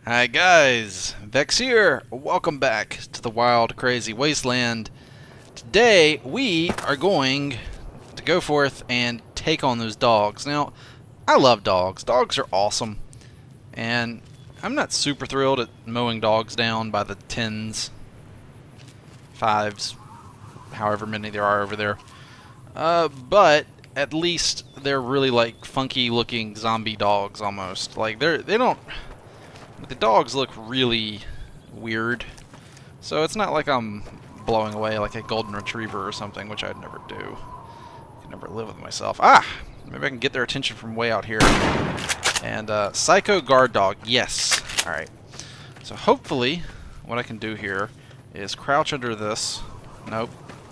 Hi guys, Vechs here. Welcome back to the wild, crazy wasteland. Today we are going to go forth and take on those dogs. Now, I love dogs. Dogs are awesome. And I'm not super thrilled at mowing dogs down by the 10s, 5s, however many there are over there. But at least they're really like funky looking zombie dogs almost. Like they don't. The dogs look really weird, so it's not like I'm blowing away like a golden retriever or something, which I'd never do. I could never live with myself. Maybe I can get their attention from way out here. And psycho guard dog, yes. All right. So hopefully, what I can do here is crouch under this. Nope.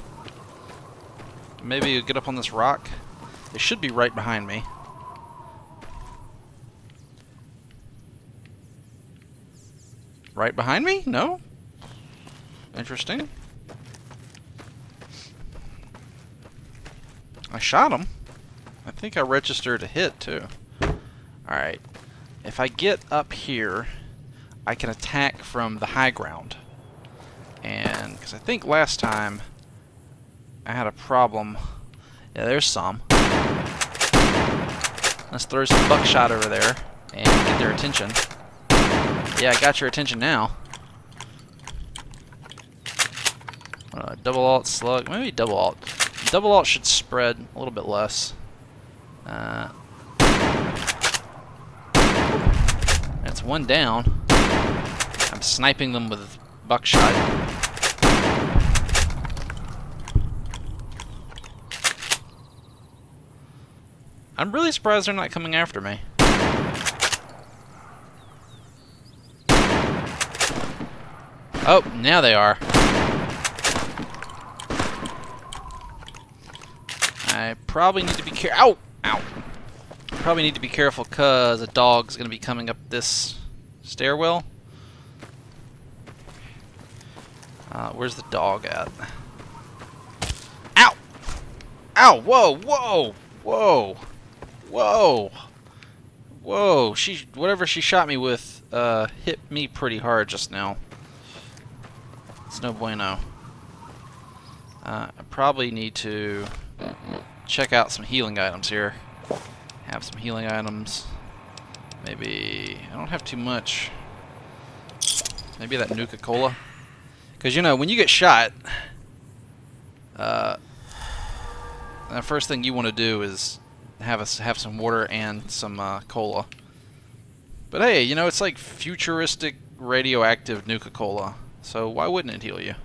Maybe get up on this rock. They should be right behind me. Right behind me? No? Interesting. I shot him. I think I registered a hit, too. Alright. If I get up here, I can attack from the high ground. And, because I think last time I had a problem. Yeah, there's some. Let's throw some buckshot over there and get their attention. Yeah, I got your attention now. Double alt slug. Maybe double alt. Double alt should spread a little bit less. That's one down. I'm sniping them with buckshot. I'm really surprised they're not coming after me. Oh, now they are. I probably need to be careful. Ow! Ow! Probably need to be careful because a dog's going to be coming up this stairwell. Where's the dog at? Ow! Ow! Whoa! Whoa! Whoa! Whoa! Whoa! Whatever she shot me with hit me pretty hard just now. It's no bueno. I probably need to check out some healing items here. Have some healing items. Maybe I don't have too much. Maybe that Nuka-Cola. Because you know, when you get shot, the first thing you want to do is have some water and some cola. But hey, you know, it's like futuristic radioactive Nuka-Cola. So why wouldn't it heal you?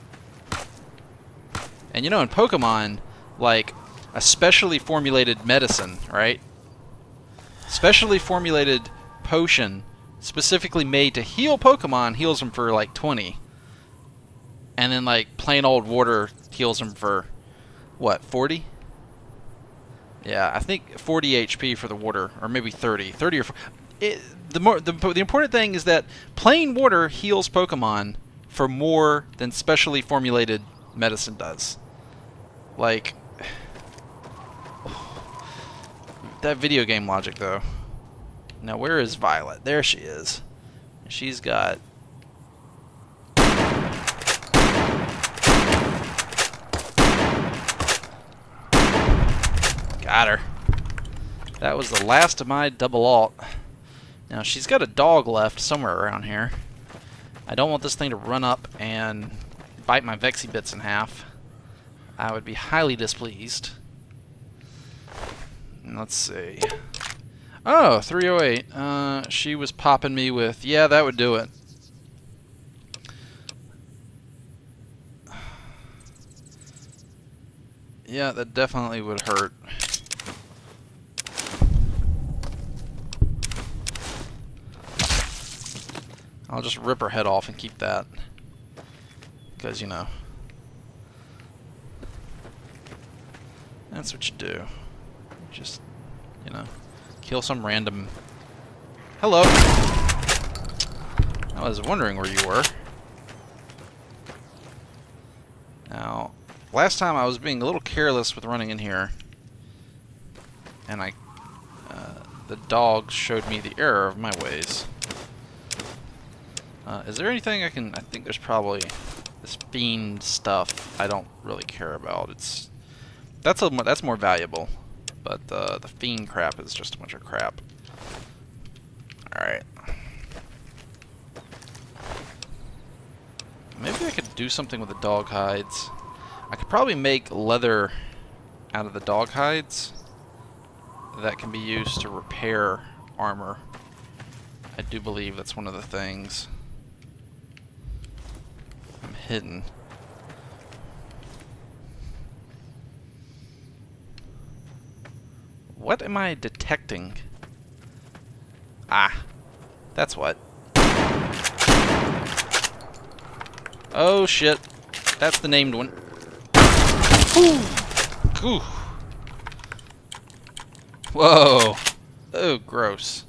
And you know, in Pokemon, like a specially formulated medicine, right? Specially formulated potion specifically made to heal Pokemon heals them for like 20. And then like plain old water heals them for what, 40? Yeah, I think 40 HP for the water, or maybe 30. 30 or 40. The important thing is that plain water heals Pokemon for more than specially formulated medicine does. Like, that video game logic, though. Now, where is Violet? There she is. She's got... Got her. That was the last of my double alt. Now, she's got a dog left somewhere around here. I don't want this thing to run up and bite my Vexy bits in half. I would be highly displeased. And let's see. Oh, 308. She was popping me with... Yeah, that would do it. Yeah, that definitely would hurt. I'll just rip her head off and keep that. Because, you know. That's what you do. Just, you know, kill some random... Hello! I was wondering where you were. Now, last time I was being a little careless with running in here. And the dog showed me the error of my ways. Is there anything I can... I think there's probably this fiend stuff I don't really care about. That's more valuable. But the fiend crap is just a bunch of crap. Alright. Maybe I could do something with the dog hides. I could probably make leather out of the dog hides that can be used to repair armor. I do believe that's one of the things. I'm hidden. What am I detecting? Ah, that's what. Oh shit, that's the named one. Ooh. Whoa. Oh, gross.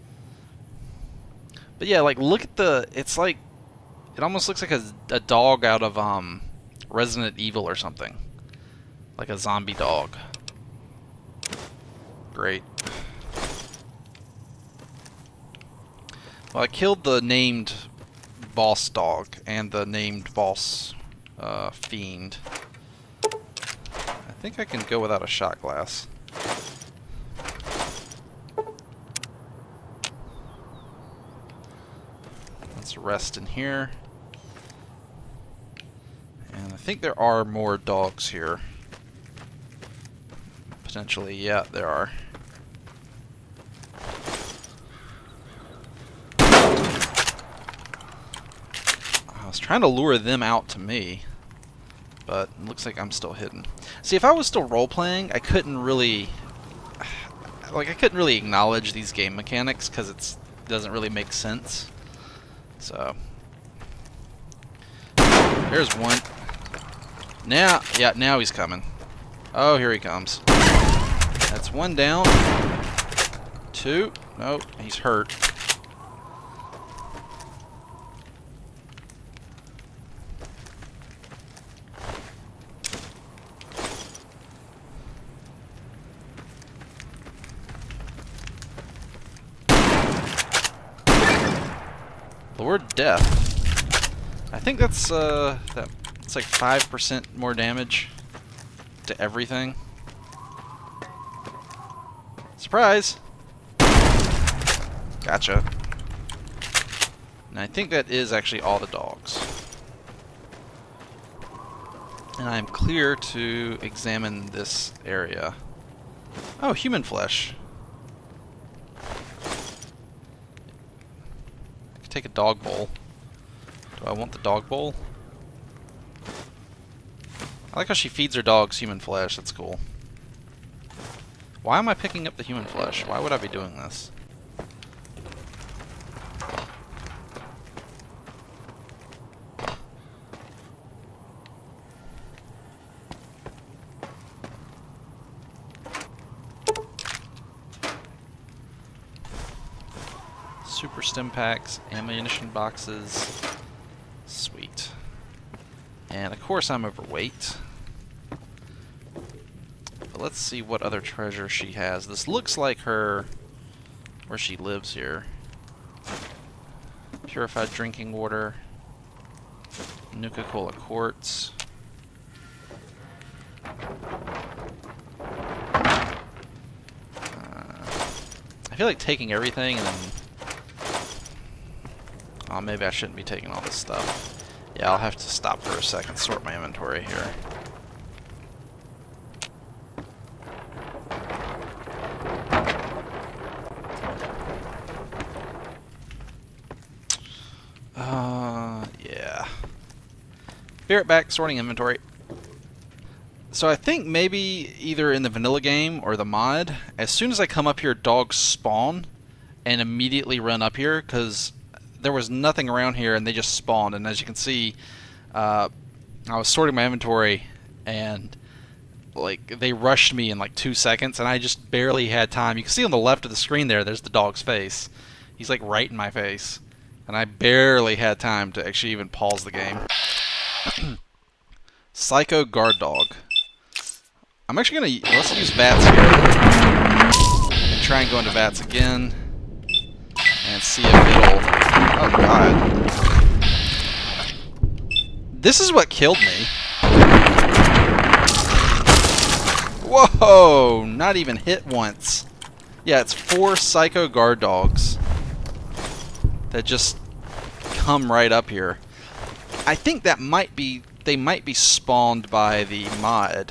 But yeah, like, look at the... It's like... It almost looks like a dog out of, Resident Evil or something. Like a zombie dog. Great. Well, I killed the named boss dog and the named boss, fiend. I think I can go without a shot glass. Let's rest in here. And I think there are more dogs here. Potentially, yeah, there are. I was trying to lure them out to me, but it looks like I'm still hidden. See, if I was still role-playing, I couldn't really... Like, I couldn't really acknowledge these game mechanics, because it doesn't really make sense. So... There's one. Now, yeah, now he's coming. Oh, here he comes. That's one down. Two. Nope, he's hurt. Lord Death. I think that's it's like 5% more damage to everything. Surprise! Gotcha. And I think that is actually all the dogs. And I'm clear to examine this area. Oh, human flesh. I could take a dog bowl. Do I want the dog bowl? I like how she feeds her dogs human flesh. That's cool. Why am I picking up the human flesh? Why would I be doing this? Super stim packs, ammunition boxes. Sweet. And of course I'm overweight. But let's see what other treasure she has. This looks like her... where she lives here. Purified drinking water. Nuka-Cola quartz. I feel like taking everything and then... Oh, maybe I shouldn't be taking all this stuff. Yeah, I'll have to stop for a second, sort my inventory here. Yeah. Be right back, sorting inventory. So I think maybe either in the vanilla game or the mod, as soon as I come up here, dogs spawn and immediately run up here, because there was nothing around here and they just spawned. And as you can see, I was sorting my inventory and like they rushed me in like 2 seconds and I just barely had time. You can see on the left of the screen there's the dog's face. He's like right in my face and I barely had time to actually even pause the game. Psycho guard dog. I'm actually gonna let's use VATS here and try and go into VATS again. And and see if it'll... Oh, God. This is what killed me. Whoa! Not even hit once. Yeah, it's 4 psycho guard dogs that just come right up here. I think that might be... They might be spawned by the mod.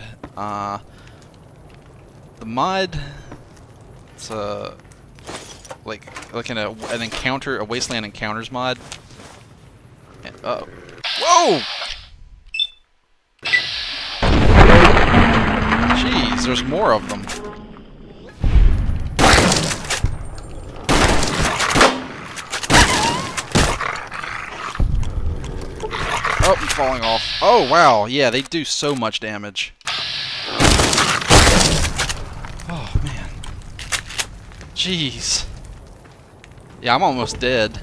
The mod... It's a... Like an encounter, a Wasteland Encounters mod. Uh-oh. Whoa! Jeez, there's more of them. Oh, I'm falling off. Oh, wow. Yeah, they do so much damage. Oh, man. Jeez. Yeah, I'm almost dead.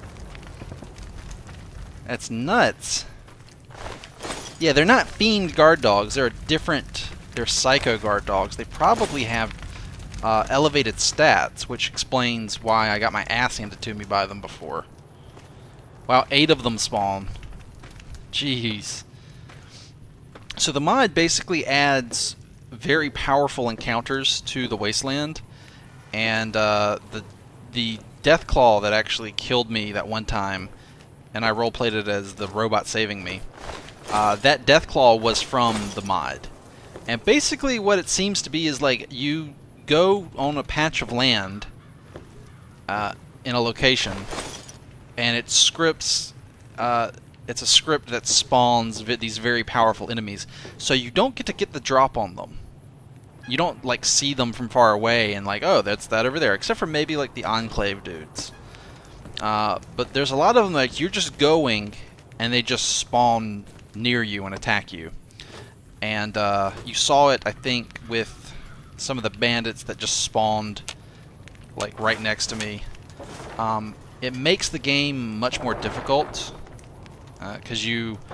That's nuts. Yeah, they're not fiend guard dogs. They're different. They're psycho guard dogs. They probably have elevated stats, which explains why I got my ass handed to me by them before. Wow, 8 of them spawn. Jeez. So the mod basically adds very powerful encounters to the Wasteland, and the Death Claw that actually killed me that one time, and I roleplayed it as the robot saving me. That Death Claw was from the mod. And basically what it seems to be is like you go on a patch of land in a location, and it scripts... it's a script that spawns these very powerful enemies. So you don't get to get the drop on them. You don't like see them from far away and like, oh, that's that over there. Except for maybe like the Enclave dudes. But there's a lot of them like you're just going and they just spawn near you and attack you. And you saw it, I think, with some of the bandits that just spawned like right next to me. It makes the game much more difficult. Because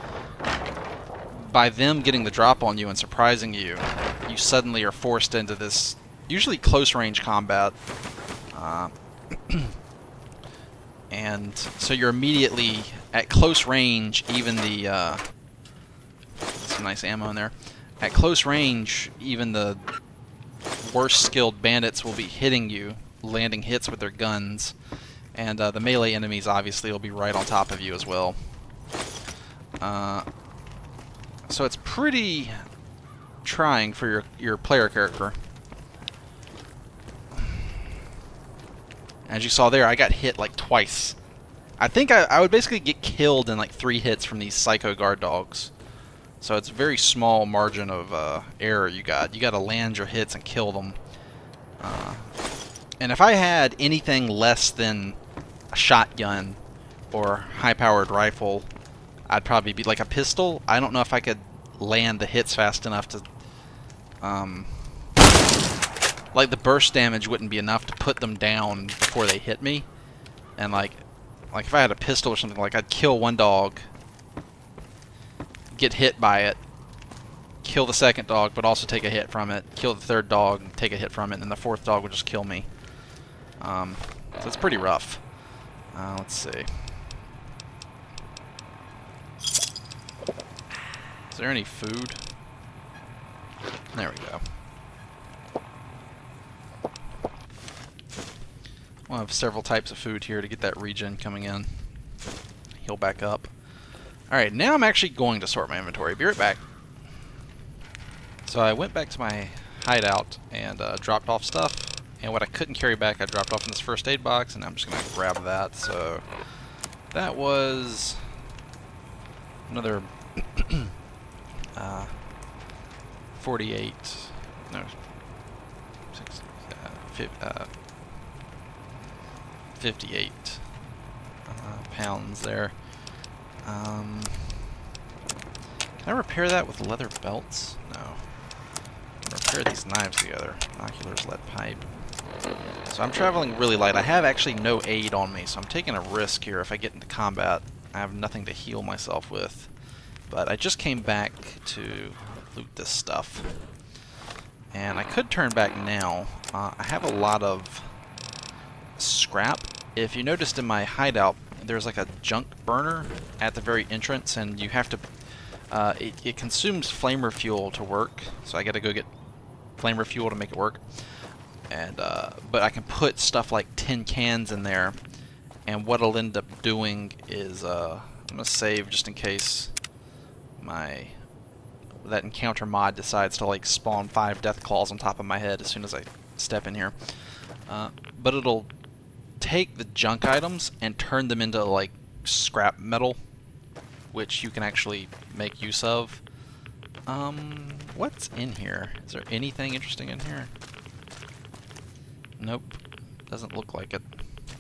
by them getting the drop on you and surprising you, you suddenly are forced into this usually close range combat. And so you're immediately at close range, even the... some nice ammo in there. At close range, even the worst skilled bandits will be hitting you, landing hits with their guns. And the melee enemies obviously will be right on top of you as well. So it's pretty trying for your player character. As you saw there, I got hit like twice. I think I would basically get killed in like 3 hits from these psycho guard dogs. So it's a very small margin of error you got. You got to land your hits and kill them. And if I had anything less than a shotgun or high-powered rifle, I'd probably be like a pistol. I don't know if I could land the hits fast enough to... like the burst damage wouldn't be enough to put them down before they hit me. And like if I had a pistol or something, like I'd kill one dog, get hit by it, kill the second dog, but also take a hit from it, kill the third dog, take a hit from it, and then the 4th dog would just kill me. So it's pretty rough. Let's see. Is there any food? There we go. We'll have several types of food here to get that regen coming in. Heal back up. Alright, now I'm actually going to sort my inventory. Be right back. So I went back to my hideout and dropped off stuff. And what I couldn't carry back, I dropped off in this first aid box, and I'm just going to grab that. So that was another 48, no, 58 pounds there. Can I repair that with leather belts? No. I can repair these knives together. Binoculars, lead pipe. So I'm traveling really light. I have actually no aid on me, so I'm taking a risk here. If I get into combat, I have nothing to heal myself with. But I just came back to loot this stuff. And I could turn back now. I have a lot of scrap, if you noticed in my hideout, there's like a junk burner at the very entrance, and you have to... it consumes flamer fuel to work, so I gotta go get flamer fuel to make it work. And but I can put stuff like tin cans in there, and what I'll end up doing is I'm gonna save just in case that encounter mod decides to like spawn 5 death claws on top of my head as soon as I step in here. But it'll take the junk items and turn them into like scrap metal, which you can actually make use of. What's in here? Is there anything interesting in here? Nope. Doesn't look like it.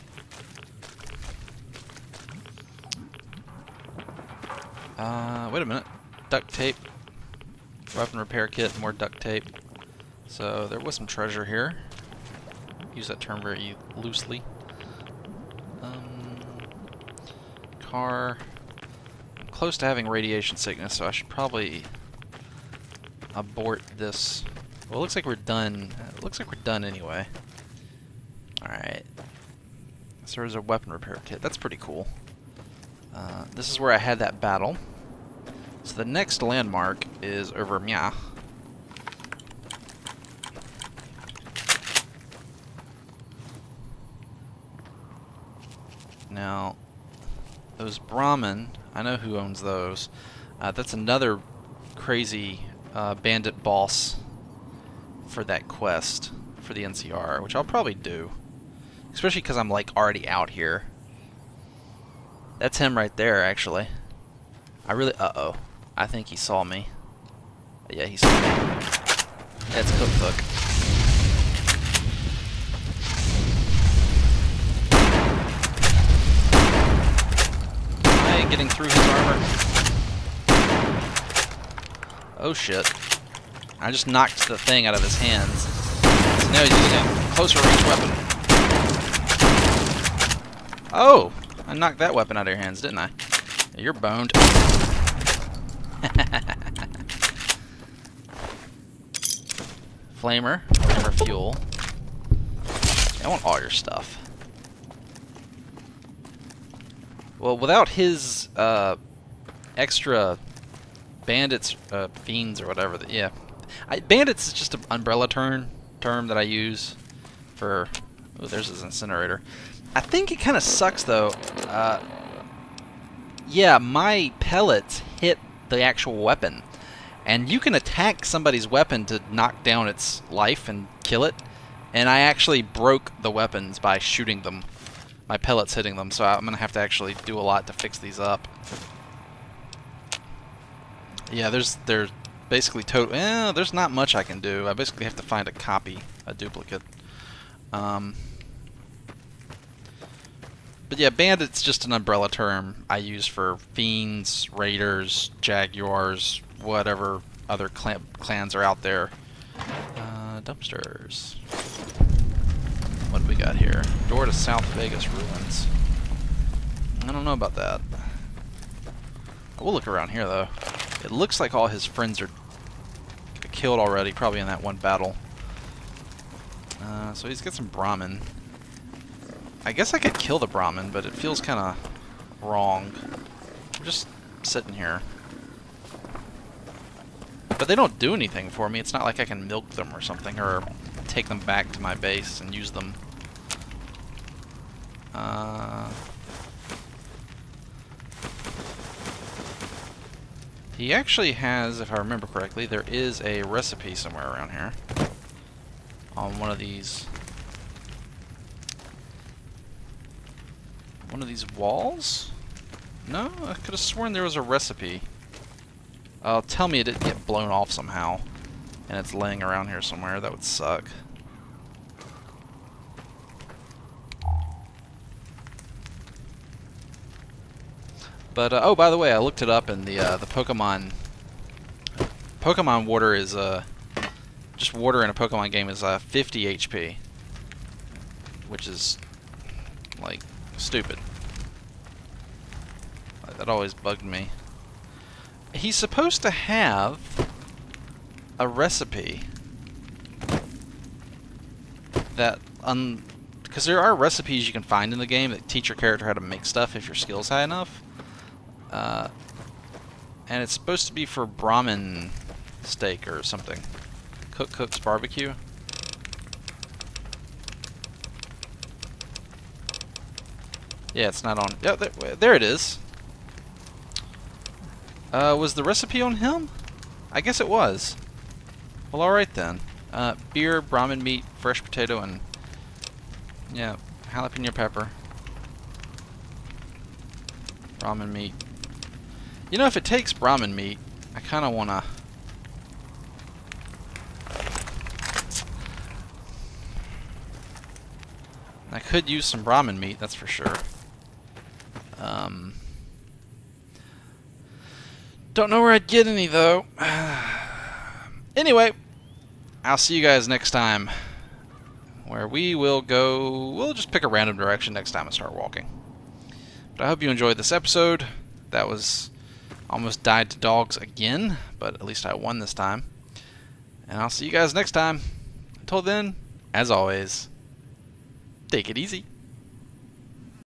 Wait a minute. Duct tape. Weapon repair kit, more duct tape. So there was some treasure here. Use that term very loosely. Car. I'm close to having radiation sickness, so I should probably abort this. Well, it looks like we're done. It looks like we're done anyway. Alright. So there's a weapon repair kit. That's pretty cool. This is where I had that battle. So the next landmark is over Mya. Now, those Brahmin, I know who owns those. That's another crazy bandit boss for that quest for the NCR, which I'll probably do. Especially because I'm like already out here. That's him right there, actually. I really... Uh-oh. I think he saw me. Yeah, he saw me. That's Cook Cook. Am I getting through his armor? Oh shit. I just knocked the thing out of his hands. So now he's using a closer range weapon. Oh! I knocked that weapon out of your hands, didn't I? Yeah, you're boned. Flamer fuel. I want all your stuff. Well, without his extra bandits, fiends or whatever. Yeah, bandits is just an umbrella term that I use for. Oh, there's his incinerator. I think it kind of sucks though. Yeah, my pellets hit the actual weapon, and you can attack somebody's weapon to knock down its life and kill it, and I actually broke the weapons by shooting them, my pellets hitting them, so I'm gonna have to actually do a lot to fix these up. Yeah, there's basically total. There's not much I can do. I basically have to find a copy, a duplicate. But yeah, bandit's just an umbrella term I use for fiends, raiders, jaguars, whatever other clans are out there. Dumpsters. What do we got here? Door to South Vegas ruins. I don't know about that. We'll look around here though. It looks like all his friends are killed already, probably in that one battle. So he's got some Brahmin. I guess I could kill the Brahmin, but it feels kind of wrong. I'm just sitting here. But they don't do anything for me. It's not like I can milk them or something, or take them back to my base and use them. He actually has, if I remember correctly, there is a recipe somewhere around here. On one of these walls? No? I could have sworn there was a recipe. Tell me it didn't get blown off somehow, and it's laying around here somewhere. That would suck. But oh, by the way, I looked it up, and the Pokemon water is just water in a Pokemon game is 50 HP, which is like stupid. That always bugged me. He's supposed to have a recipe that because there are recipes you can find in the game that teach your character how to make stuff if your skill's high enough. And it's supposed to be for Brahmin steak or something. Cook's barbecue. Yeah, it's not on. Yeah, there it is. Was the recipe on him? I guess it was. Well, alright then. Beer, Brahmin meat, fresh potato, and yeah, jalapeno pepper. Brahmin meat. You know, if it takes Brahmin meat, I kind of want to... I could use some Brahmin meat, that's for sure. Don't know where I'd get any, though. Anyway, I'll see you guys next time, where we will go... We'll just pick a random direction next time and start walking. But I hope you enjoyed this episode. That was... Almost died to dogs again, but at least I won this time. And I'll see you guys next time. Until then, as always, take it easy.